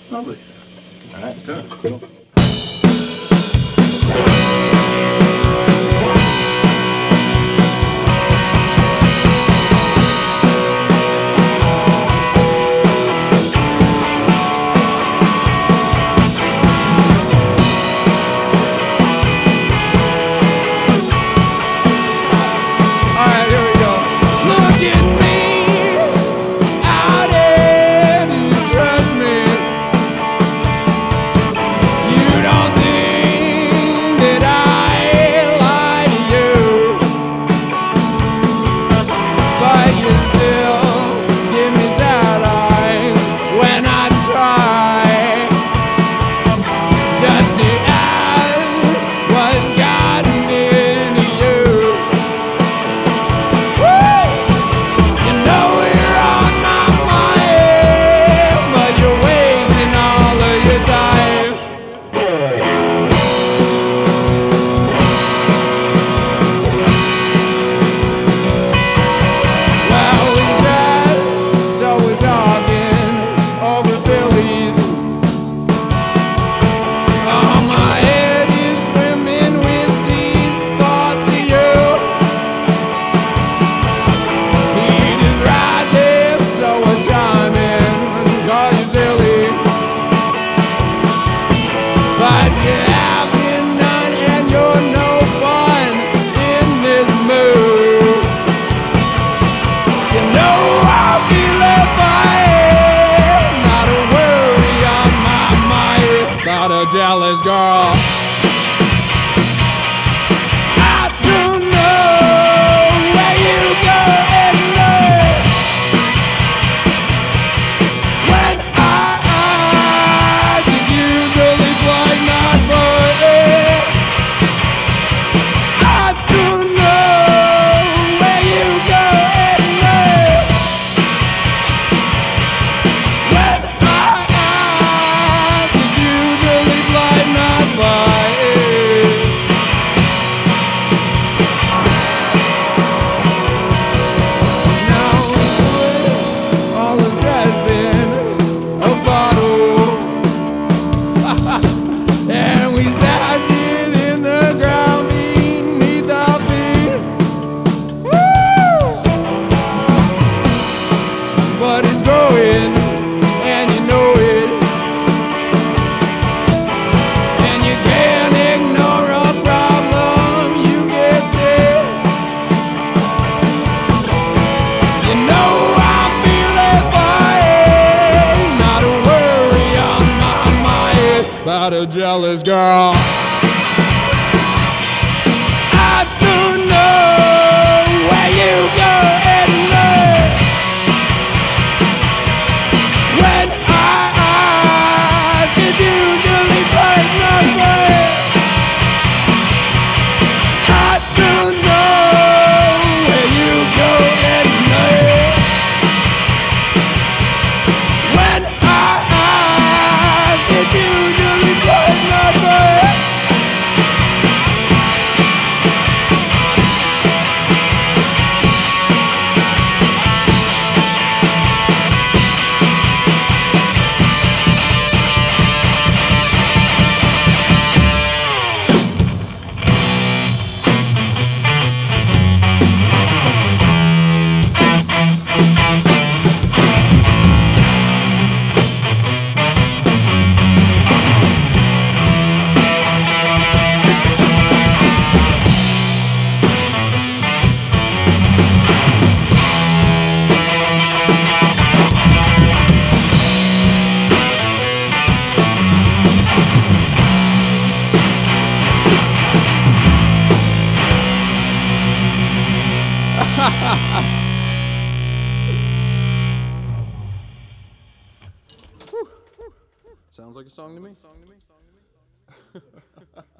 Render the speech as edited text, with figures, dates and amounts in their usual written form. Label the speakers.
Speaker 1: Lovely.
Speaker 2: All right, let's do it.
Speaker 1: Cool.
Speaker 3: Jealous girl. I don't know where you go and live when our eyes can usually blind not for it. I don't know where you go and live when our eyes can usually blind not by it. Now we put all the stress in a bottle and we stash it in the ground beneath our feet. Woo! But it's growing and you know it, and you can't ignore a problem you get sick. You know I'm feeling fine, not a worry on my mind about a jealous girl. I don't know where you go and live when our eyes can usually find nothing. I don't know where you go and live when our eyes can usually find nothing. Sounds like a song to me.